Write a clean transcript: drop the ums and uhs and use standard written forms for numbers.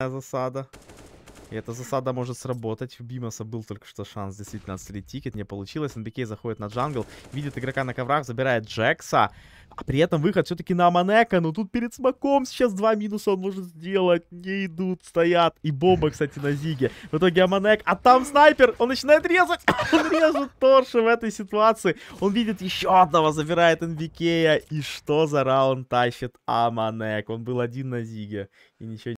засада. И эта засада может сработать. У Бимоса был только что шанс действительно отстрелить тикет. Не получилось. НБК заходит на джангл. Видит игрока на коврах. Забирает Джекса. А при этом выход все-таки на Аманека. Но тут перед смоком сейчас 2 минуса он может сделать. Не идут, стоят. И бомба, кстати, на Зиге. В итоге Аманек. А там снайпер. Он начинает резать. Он режет Торши в этой ситуации. Он видит еще одного. Забирает НБК. И что за раунд тащит Аманек? Он был один на Зиге. И ничего